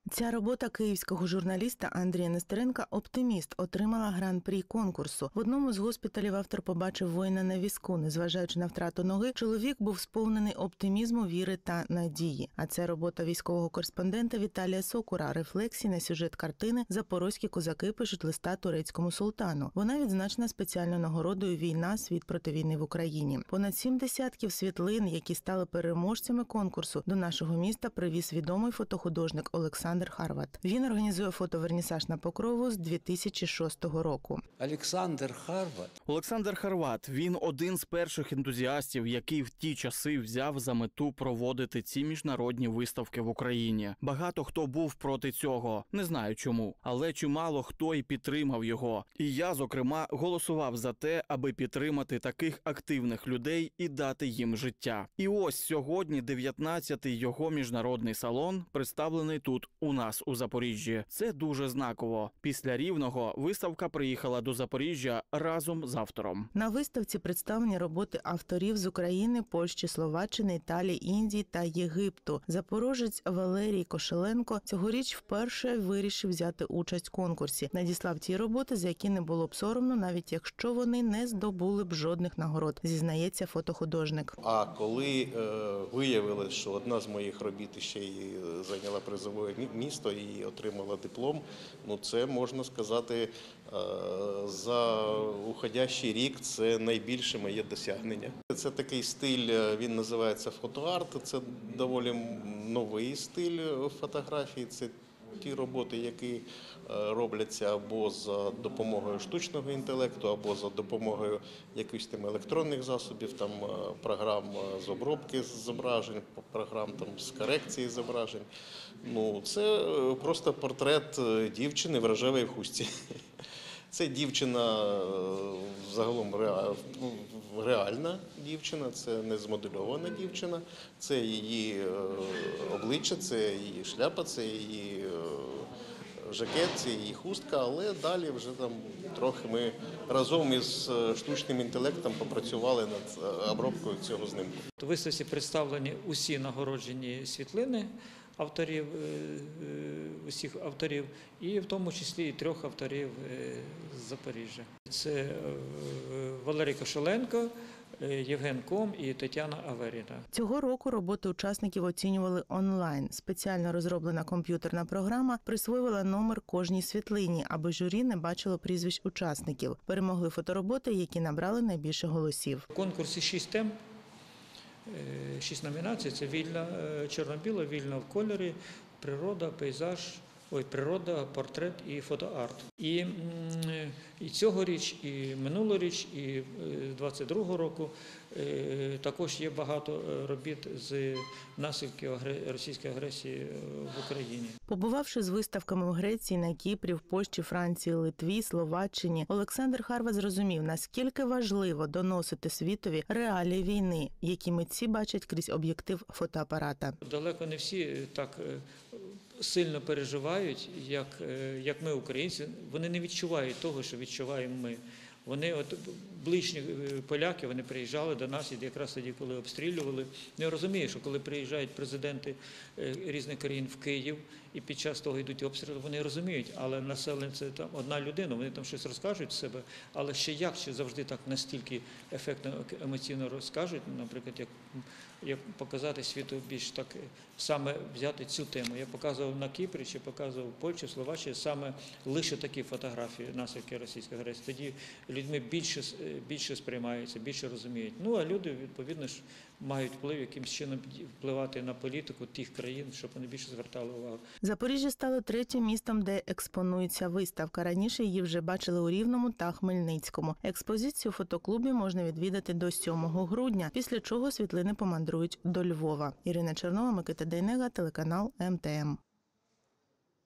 Ця робота київського журналіста Андрія Нестеренка «Оптиміст» отримала гран-прі конкурсу. В одному з госпіталів автор побачив воїна на візку. Незважаючи на втрату ноги, чоловік був сповнений оптимізму, віри та надії. А це робота військового кореспондента Віталія Сокура, рефлексії на сюжет картини «Запорозькі козаки пишуть листа турецькому султану». Вона відзначена спеціальною нагородою «Війна. Світ проти війни в Україні». Понад 7 десятків світлин, які стали переможцями конкурсу, до нашого міста привіз відомий фотохудожник Олександр Харват. Він організує фотовернісаж на Покрову з 2006 року. Олександр Харват – він один з перших ентузіастів, який в ті часи взяв за мету проводити ці міжнародні виставки в Україні. Багато хто був проти цього, не знаю чому, але чимало хто і підтримав його. І я, зокрема, голосував за те, аби підтримати таких активних людей і дати їм життя. І ось сьогодні 19-й його міжнародний салон представлений тут у нас у Запоріжжі. Це дуже знаково. Після Рівного виставка приїхала до Запоріжжя разом з автором. На виставці представлені роботи авторів з України, Польщі, Словаччини, Італії, Індії та Єгипту. Запорожець Валерій Кошеленко цьогоріч вперше вирішив взяти участь в конкурсі. Надіслав ті роботи, за які не було б соромно, навіть якщо вони не здобули б жодних нагород, зізнається фотохудожник. А коли виявилось, що одна з моїх робіт ще й зайняла призове місто і отримала диплом, це, можна сказати, за уходящий рік це найбільше моє досягнення. Це такий стиль, він називається фотоарт, це доволі новий стиль фотографії, це ті роботи, які робляться або за допомогою штучного інтелекту, або за допомогою якихось там електронних засобів, там програм з обробки зображень, програм там з корекції зображень. Це просто портрет дівчини в рожевій хустці. Це дівчина загалом реальна дівчина, це не змодельована дівчина, це її обличчя, це її шляпа, це її жакет, це її хустка, але далі вже там трохи ми разом із штучним інтелектом попрацювали над обробкою цього знімку. У виставці представлені усі нагороджені світлини авторів, усіх авторів, і в тому числі і 3 авторів з Запоріжжя. Це Валерій Кошеленко, Євген Ком і Тетяна Аверіна. Цього року роботи учасників оцінювали онлайн. Спеціально розроблена комп'ютерна програма присвоювала номер кожній світлині, аби журі не бачило прізвищ учасників. Перемогли фотороботи, які набрали найбільше голосів. В конкурсі 6 тем. 6 номінацій – це вільна, чорно-біла, вільна в кольорі, природа, пейзаж, природа, портрет і фотоарт. І цьогоріч, і минулоріч, і 22-го року також є багато робіт з наслідків російської агресії в Україні. Побувавши з виставками в Греції, на Кіпрі, в Польщі, Франції, Литві, Словаччині, Олександр Харват зрозумів, наскільки важливо доносити світові реалії війни, які митці бачать крізь об'єктив фотоапарата. Далеко не всі так сильно переживають, як ми, українці. Вони не відчувають того, що відчуваємо ми. Вони, ближні поляки, вони приїжджали до нас, і якраз тоді, коли обстрілювали. Я розумію, що коли приїжджають президенти різних країн в Київ, і під час того йдуть обстріли, вони розуміють, але населення – це там одна людина, вони там щось розкажуть з себе, але ще як, чи завжди так настільки ефектно, емоційно розкажуть, наприклад, як показати світу більш так, саме взяти цю тему. Я показував на Кіпрі, чи показував в Польщі, в Словаччині, саме лише такі фотографії наслідки російської агресії. Тоді людьми більше сприймаються, більше розуміють. А люди, відповідно, ж мають вплив, якимось чином впливати на політику тих країн, щоб вони більше звертали увагу. Запоріжжя стало 3-м містом, де експонується виставка. Раніше її вже бачили у Рівному та Хмельницькому. Експозицію в фотоклубі можна відвідати до 7 грудня, після чого світлини помандрують до Львова. Ірина Чернова, Микита Дейнега, телеканал МТМ.